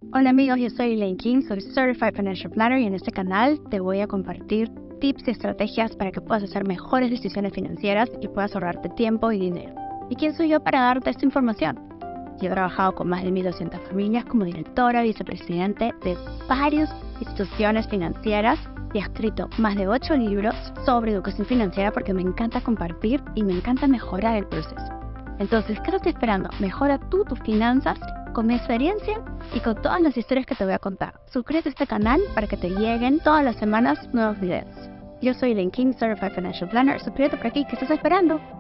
Hola amigos, yo soy Elaine King, soy Certified Financial Planner y en este canal te voy a compartir tips y estrategias para que puedas hacer mejores decisiones financieras y puedas ahorrarte tiempo y dinero. ¿Y quién soy yo para darte esta información? Yo he trabajado con más de 1.200 familias como directora, vicepresidente de varias instituciones financieras y he escrito más de 8 libros sobre educación financiera porque me encanta compartir y me encanta mejorar el proceso. Entonces, ¿qué estás esperando? Mejora tú tus finanzas con mi experiencia y con todas las historias que te voy a contar. Suscríbete a este canal para que te lleguen todas las semanas nuevos videos. Yo soy Elaine King, Certified Financial Planner. Suscríbete por aquí. ¿Qué estás esperando?